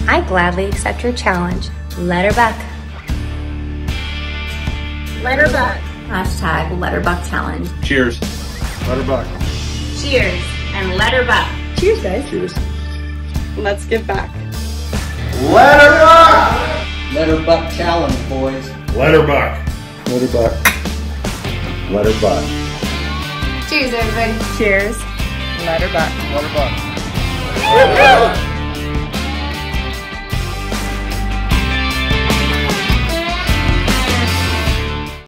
I gladly accept your challenge. Let her buck. Let her buck. Hashtag Let Her Buck Challenge. Cheers. Let her buck. Cheers and let her buck. Cheers, guys. Cheers. Let's give back. Let her buck! Let her buck challenge, boys. Let her buck. Let her buck. Let her buck. Cheers, everybody. Cheers. Let her buck. Let her buck.